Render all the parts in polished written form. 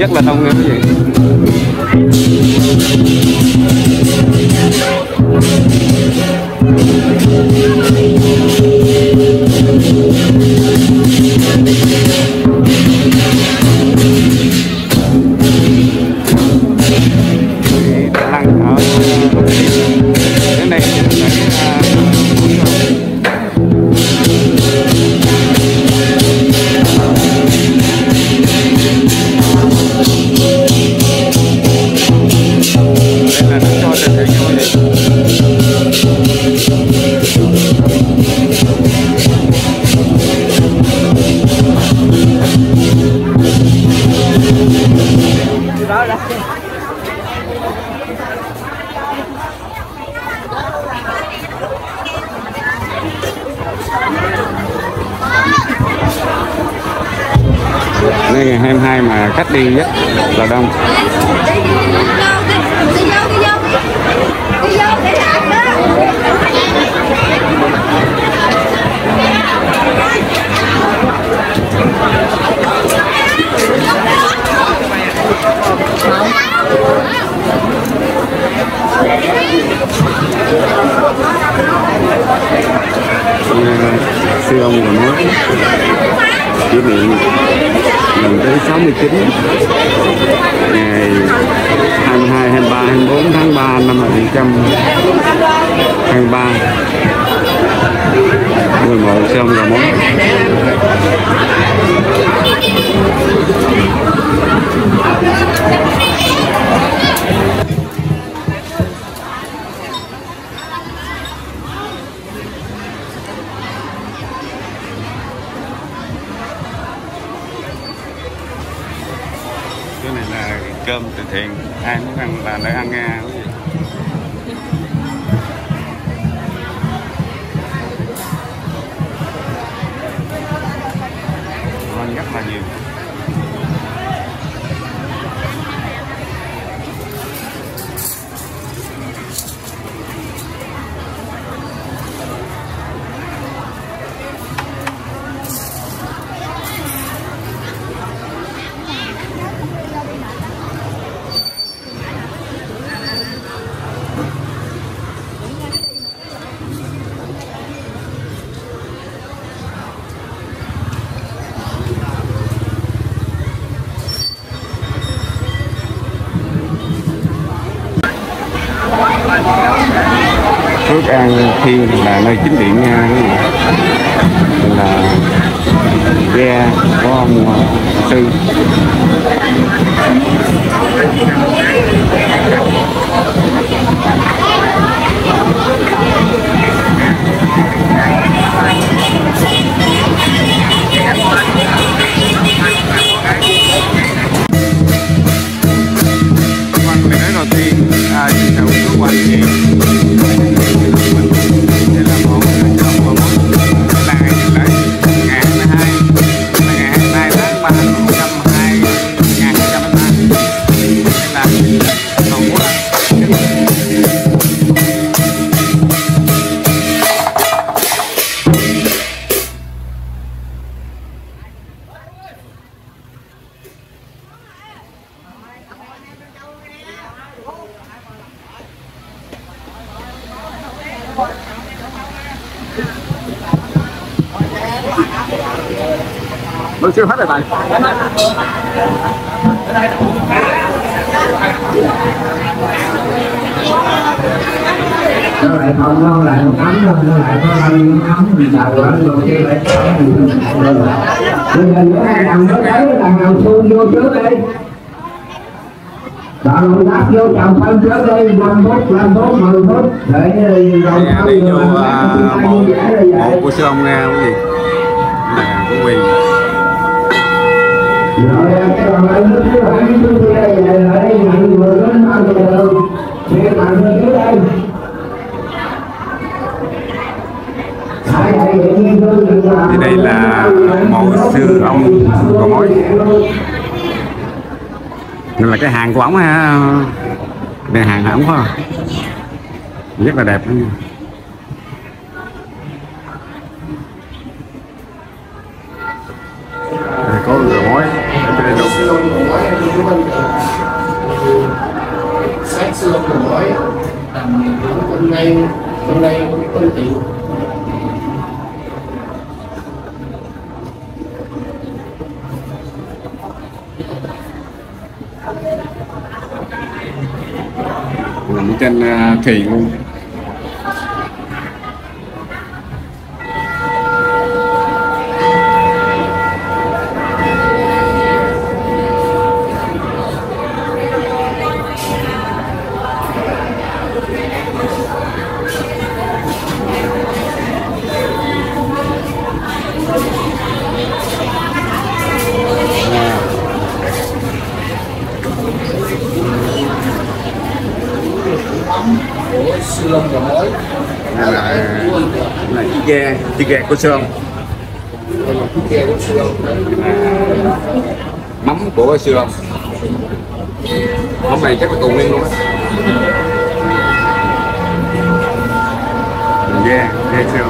rất là đông nha quý vị. Lăng ở đến đây đây ngày 22 mà khách đi rất là đông. Sư ông còn nói kỷ niệm lần thứ 69 ngày 22, 23, 24 tháng 3 năm 1923 người mộ sư ông Gò Mối. Cái này là cơm từ thiện, ai muốn ăn là để ăn nha quý vị. Ngon rất là nhiều. Phước An Thiên là nơi chính điện nha, là ghe của ông sư. Đầu tiên xin chào quý cô anh chị. Đây là một trong một là ngày lễ ngày 22 tháng 3 năm 2023. Đây là Tổ quốc. Bữa siêu hết rồi bạn. Nó lại không, nó lại ấm thôi, nó lại có bao nhiêu ấm thì đầu đó rồi kia lại ấm rồi. Bây giờ giữa hai đằng nó tới, đằng nào xuông vô trước đi. Đợi lùi đáp vô chào phân trước đi, 5 phút, 10 phút để rồi sau đi vô mộ của sư ông nghe quý vị. Là của Quyền. Rồi cái đoàn lên nước thứ hai cái thứ đây là đây nhận người đến bao giờ được thì bạn lên dưới đây. Thì đây là mộ sư ông Gò Mối. Đây là cái hàng của ổng ha. Đây hàng ổng phải không? Rất là đẹp đó nha. Đây có Gò Mối. Đây là xương của mỗi em chú Minh sát xương của mỗi làm hôm nay phân tiện nằm trên thuyền luôn. của xương của mỗi là chiếc ghe của xương, ghe của xương mắm của xương, mắm này chắc là tù nguyên luôn á. Ghe xương.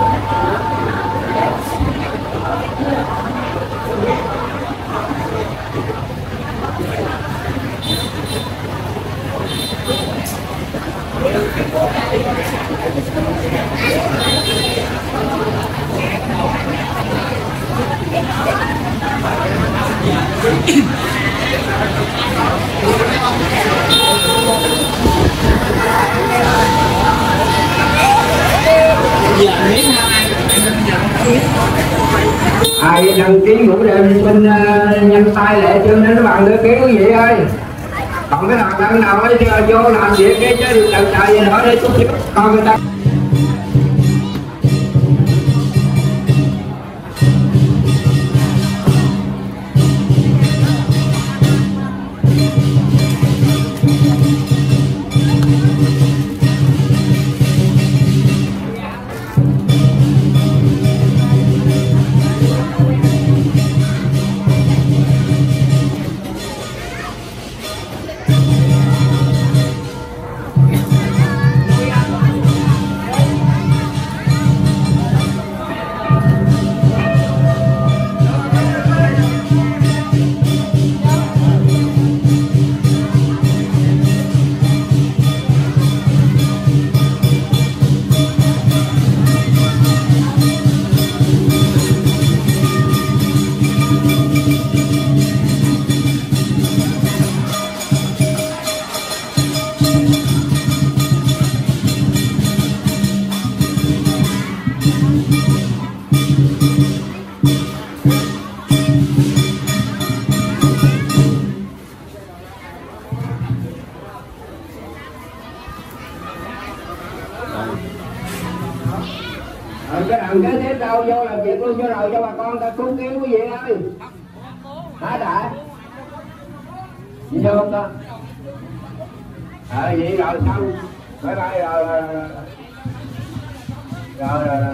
ai đăng ký ngủ đêm bên nhanh tay lẹ chân đến các bạn đưa ký quý vị ơi. Còn cái thằng nào ấy vô làm việc cái chứ đừng chạy gì nữa đi chút xíu con người ta. Cái thằng kế tiếp đâu vô làm việc luôn cho rồi cho bà con ta cứu cứu quý vị ơi. Hả đại gì đâu không ta vậy rồi xong bye bye rồi rồi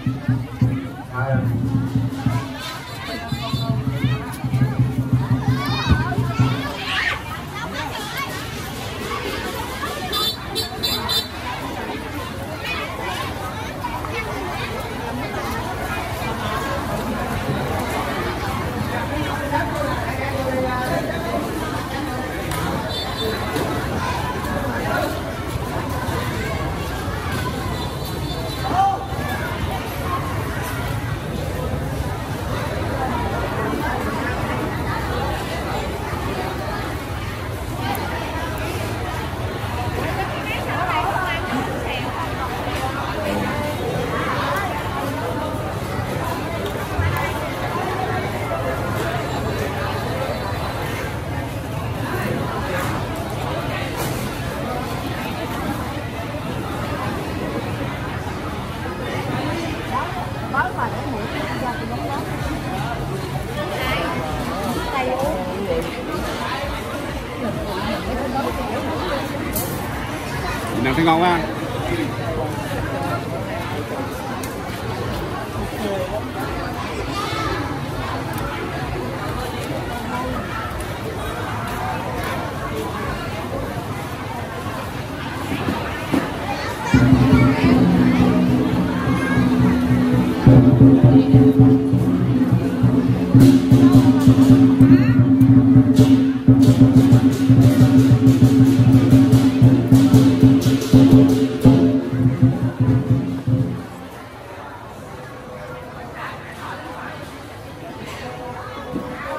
Nào thấy ngon quá.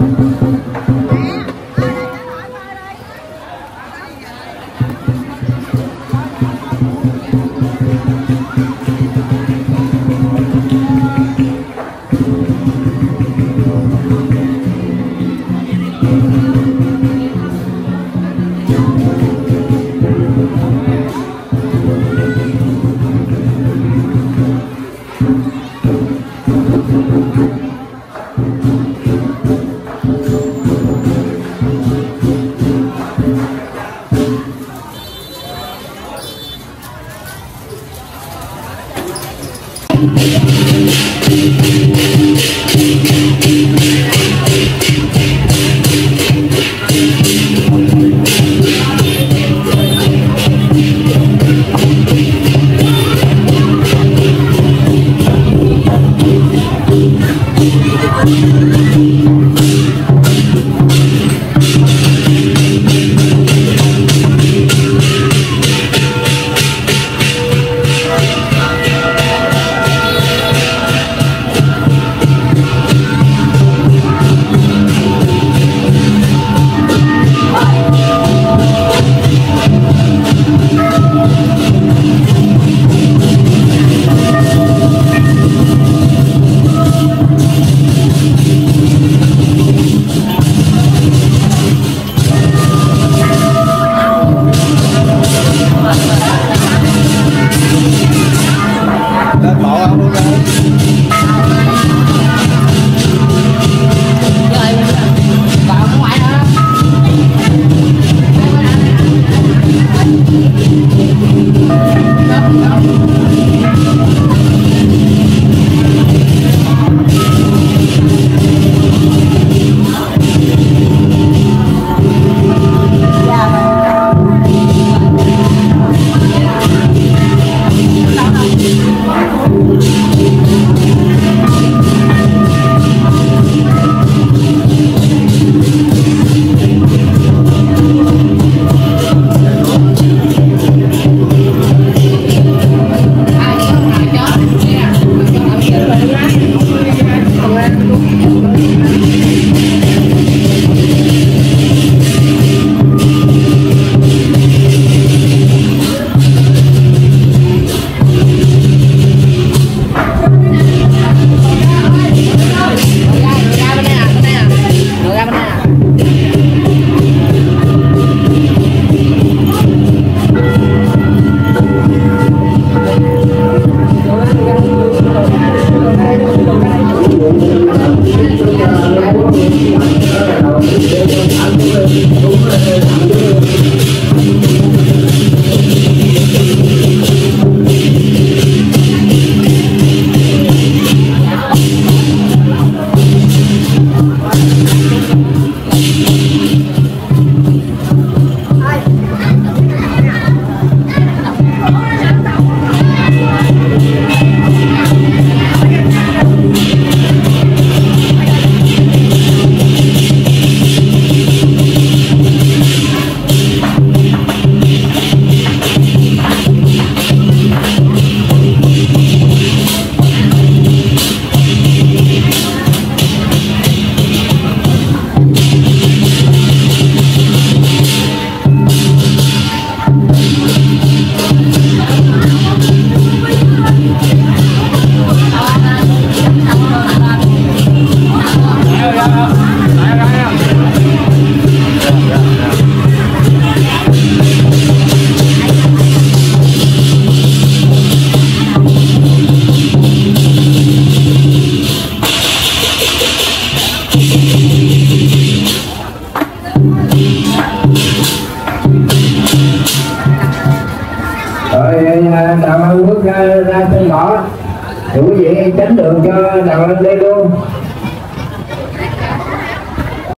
Đào Ân bước ra sân đỏ, quý vị tránh đường cho Đào Ân đi luôn.